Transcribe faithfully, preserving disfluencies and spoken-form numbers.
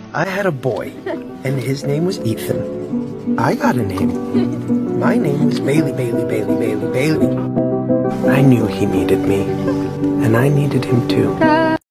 I had a boy, and his name was Ethan. I got a name. My name was Bailey, Bailey, Bailey, Bailey, Bailey. I knew he needed me, and I needed him too.